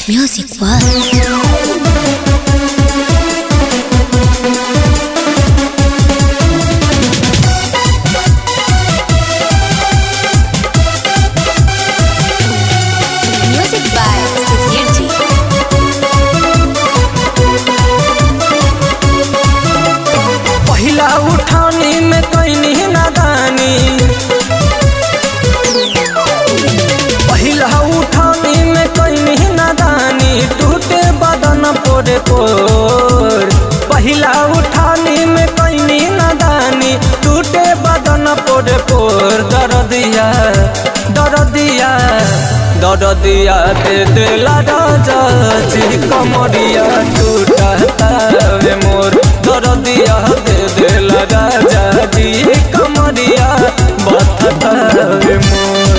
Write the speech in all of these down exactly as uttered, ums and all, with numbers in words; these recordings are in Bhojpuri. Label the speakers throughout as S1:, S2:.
S1: Music World.
S2: उठानी में कैनी नादानी, पहिला उठानी में कैनी नादानी, टूटे बदन पोरे पोर। पहिला उठानी में कैनी नादानी, टूटे बदन पोरे पोर। दर्दिया दर्दिया दर्दिया दे दिला राजा जी, कमरिया टूटता वे मोर। दर्दिया दे दिला राजा जी, कमरिया बथता वे मोर।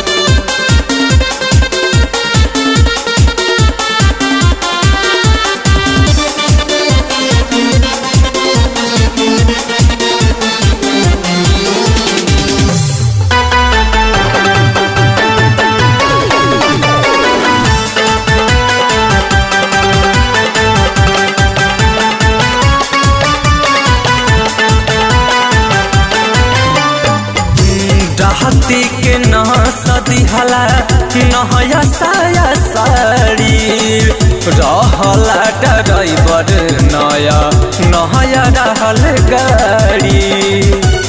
S2: हती के न सदी हला नहया साया साड़ी, रहला ड्राइवर नया नहया रहल गाड़ी।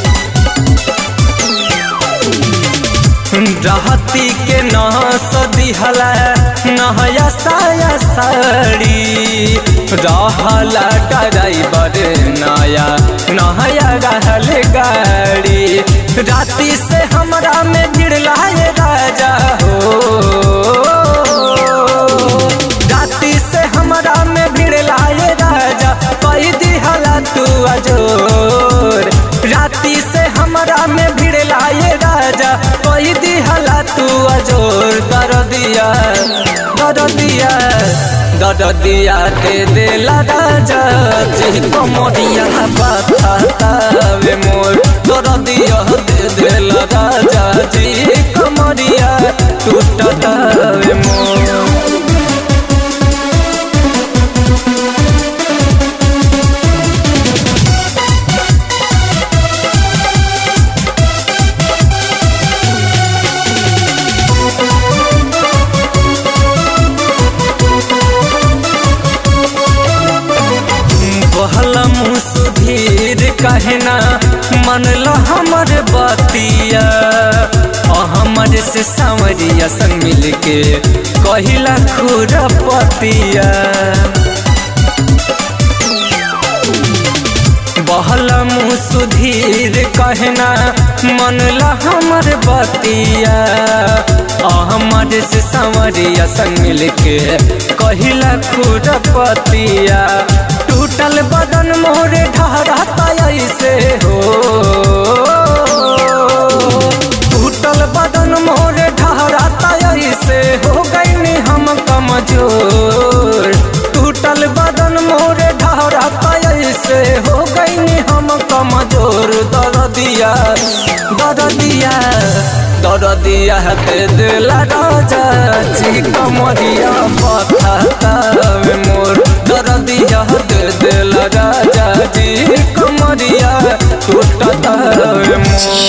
S2: रहती के न सदी हला नहया साया साड़ी, रहला ड्राइवर नया नहया रहल गाड़ी। राती से हमरा में भिड़ला ये राजा हो, राती से हमरा में भिड़ला ये राजा, कई दिहला तू अजोर। राती से हमरा में भिड़ला ये राजा, कई दिहला तू अजोर। दर्दिया दर्दिया दर्दिया दे दिला राजा जी, कमरिया बथता वे मोर। दर्दिया दे दिला राजा जी, कमरिया टूटता वे मोर। बहला मुसुधीर कहना मनला हमर बतिया, हमर से सांवरिया संग मिल के कहिला खुरपतिया। बहला मुसुधीर कहना मनला हमर बतिया, हमर से सांवरिया संग मिल के कहिला खुरपतिया। टूटल बदन मोरे ढहराता ऐसे हो, टूटल बदन मोरे ढहराता ऐसे, हो गईनी हम कमजोर। टूटल बदन मोरे ढहराता ऐसे, हो गईनी हम कमजोर। दर्दिया दर्दिया दर्दिया दे दिला राजा जी, कमरिया बथता वे मोर। दर्दिया दे दिला राजा जी, कमरिया टूटता वे मोर।